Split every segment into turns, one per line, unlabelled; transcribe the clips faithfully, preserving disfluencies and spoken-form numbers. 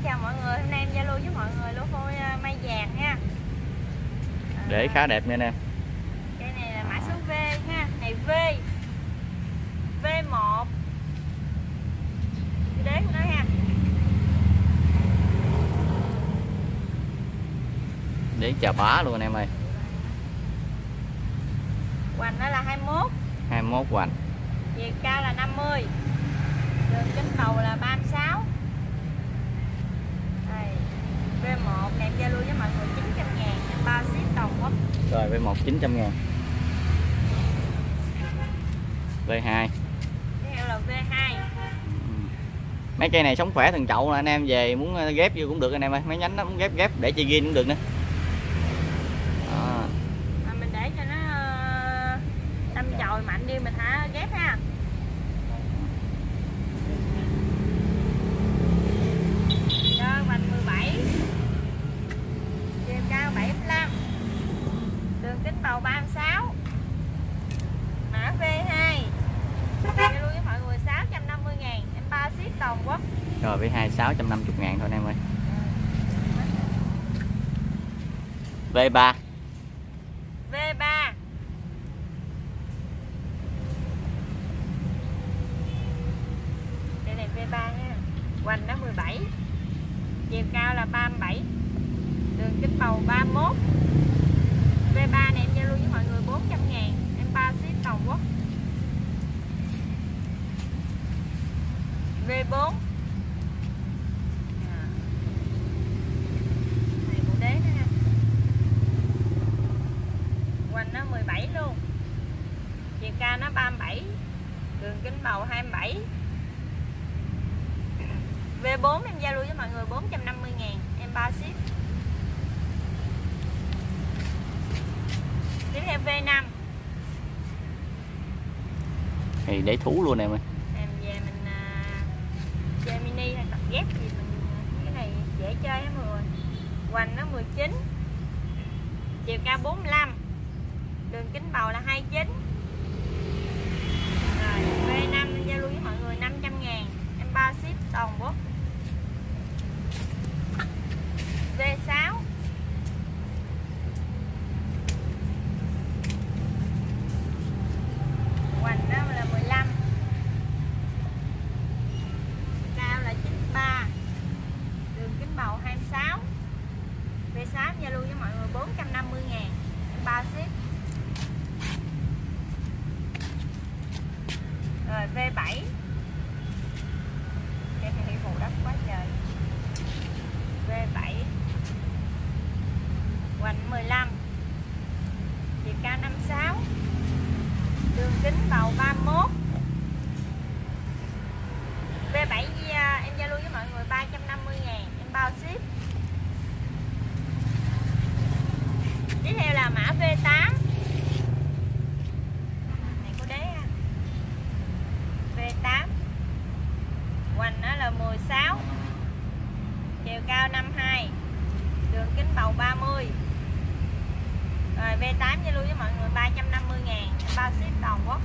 chào mọi người, hôm nay em giao lưu với mọi người lô phôi mai vàng nha. À,
để khá đẹp nha anh em.
Cây này là mã số V ha, này V V một cái đế của nó ha.
Để chà bá luôn anh em ơi.
Hoành nó là hai mươi mốt,
hai mươi mốt hoành.
chiều cao là năm mươi, đường kính đầu là ba mươi sáu. Đây, V một này em giao lưu với mọi người chín trăm ngàn, em bao ship toàn quốc.
Rồi V một chín trăm ngàn. V hai.
Tiếp theo là V hai.
Mấy cây này sống khỏe thần chậu là anh em về muốn ghép vô cũng được anh em ơi, mấy nhánh nó muốn ghép ghép để chơi gin cũng được nữa. Đó.
À, mình để cho nó đâm chồi mạnh đi mình hả ghép ha. Rồi hoành mười bảy, chiều cao bảy mươi lăm, đường kính bầu ba mươi sáu, mã V hai. Giao lưu với mọi người sáu trăm năm mươi ngàn, em bao ship toàn quốc.
Rồi V hai sáu trăm năm mươi ngàn thôi anh em ơi. V ba.
V ba. Đây này V ba nha. Hoành nó mười bảy, chiều cao là ba mươi bảy, đường kính bầu ba mươi mốt. V ba này em giao lưu với mọi người bốn trăm ngàn, em bao ship toàn quốc. V bốn. Này bộ đế nữa ha. Hoành nó mười bảy luôn, chiều cao nó ba mươi bảy, đường kính bầu hai mươi bảy. V bốn em giao lưu với mọi người bốn trăm năm mươi ngàn, em bao ship. Tiếp theo V năm.
Thì để thú luôn em ơi.
Em về mình uh, chơi mini hay tập ghép gì mình cái này dễ chơi hết mọi người. Hoành nó mười chín, chiều cao bốn mươi lăm, đường kính bầu là hai mươi chín. Rồi V năm em giao lưu với mọi người năm trăm ngàn, em bao ship toàn quốc. V sáu. Hoành đó là mười lăm, cao là chín mươi ba, đường kính bầu hai mươi sáu. V sáu giao lưu với mọi người bốn trăm năm mươi ngàn, em bao ship. Rồi V bảy. Cái này đi phủ đất quá trời. V bảy. Hoành mười lăm, chiều cao năm mươi sáu, đường kính bầu ba mươi mốt. V bảy em giao lưu với mọi người ba trăm năm mươi ngàn, em bao ship. Tiếp theo là mã V tám. Này có đế ha. V tám. Hoành nó là mười sáu, chiều cao năm mươi hai, đường kính bầu ba mươi. Rồi V tám giao lưu với mọi người ba trăm năm mươi ngàn, em bao ship toàn quốc.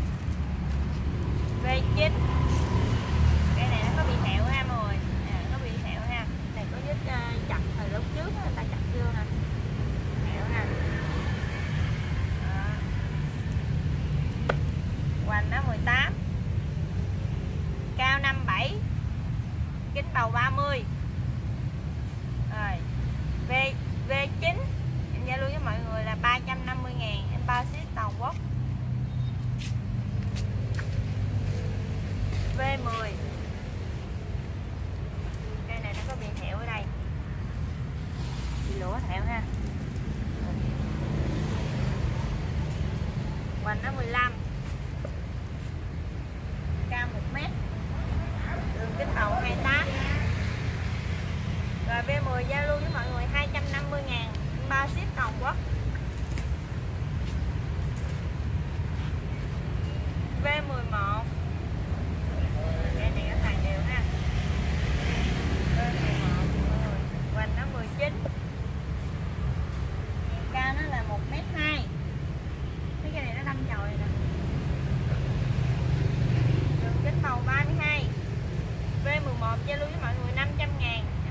V chín. Cái này nó có bị thẹo ha mọi người. À, nó bị thẹo ha. Này có vết uh, chặt thời lúc trước đó, người ta chặt chưa nè. Thẹo nè. Đó. Hoành nó mười tám, cao năm mươi bảy, kính bầu ba mươi. Rồi V V chín em giao lưu với mọi người là ba trăm năm mươi ngàn, em bao ship toàn quốc. V mười. Cây này nó có bị thẹo ở đây, bị lũa thẹo ha. Hoành nó mười lăm, cao một mét, đường kính bầu hai mươi tám. Rồi V mười giao lưu với mọi người hai trăm năm mươi ngàn, bao ship toàn quốc. V mười một. Cái này nó tàn đều ha. V mười một. Hoành nó mười chín, chiều cao nó là một mét hai. Mấy cái này nó đâm chồi nè. Đường kính bầu ba mươi hai. V mười một giao lưu với mọi người năm trăm ngàn,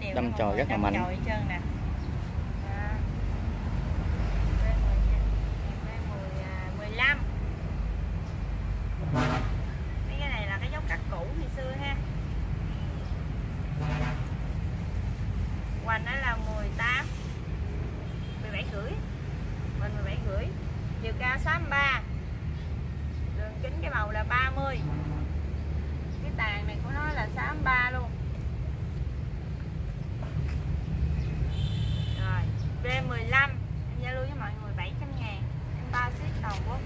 nhiều.
Đâm
nha mọi
chồi
người,
rất là
đâm
mạnh.
chồi hết trơn nè. Đó. mười lăm. Mấy cái này là cái dốc cắt cũ ngày xưa ha. Hoành đó là mười tám. mười bảy rưỡi. Mình mười bảy rưỡi. Chiều cao sáu mươi ba. Đường kính cái màu là ba mươi. Cái tàn này của nó là sáu mươi ba luôn. Rồi, V mười lăm em giao lưu với mọi người bảy trăm ngàn. Em bao ship toàn quốc.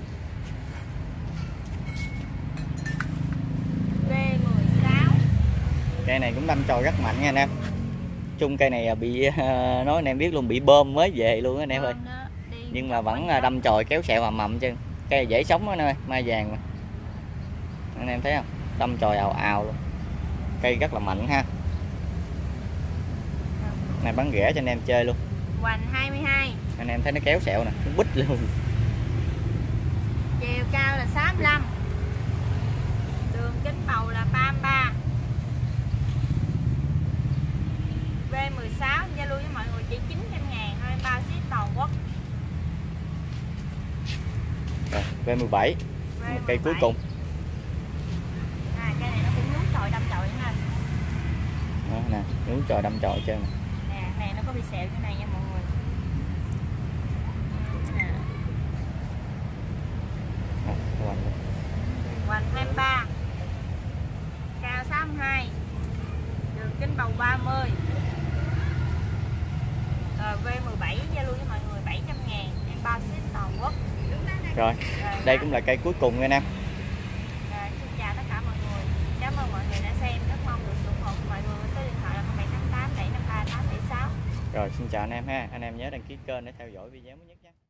V mười sáu.
Cây này cũng đâm chồi rất mạnh nha anh em. Chung cây này bị nói anh em biết luôn, bị bơm mới về luôn anh em ơi. Nhưng mà vẫn đâm chồi kéo sẹo mầm mầm chứ. Cây này dễ sống đó anh ơi, mai vàng mà. Anh em thấy không? Đâm chồi ào ào luôn. Cây rất là mạnh ha. Này bán rẻ cho anh em chơi luôn.
Hoành hai mươi hai.
Anh em thấy nó kéo sẹo nè, nó bít luôn.
Chiều cao là sáu mươi lăm. Đường kính bầu là ba mươi ba. V mười sáu giao lưu với mọi người chỉ chín trăm ngàn thôi, bao ship toàn quốc.
Rồi, V mười bảy. Một cây cuối cùng.
À, cây này nó cũng nhú chồi đâm chồi nữa nè.
Đó nè, nhú chồi đâm chồi trơn nè.
Nè, này nó có bị sẹo như này nha mọi người. Nè.
À,
Hoành hai mươi ba. Cao sáu mươi hai. Đường kính bầu ba mươi. Rồi V mười bảy giao lưu với mọi người bảy trăm ngàn, em bao ship toàn quốc.
Rồi, đây cũng là cây cuối cùng nha anh em.
Rồi, xin chào tất cả mọi người. Cảm ơn mọi người đã xem. Rất mong được sự ủng hộ của mọi người với số điện thoại là không bảy tám tám bảy năm ba tám bảy sáu.
Rồi xin chào anh em ha. Anh em nhớ đăng ký kênh để theo dõi video mới nhất nha.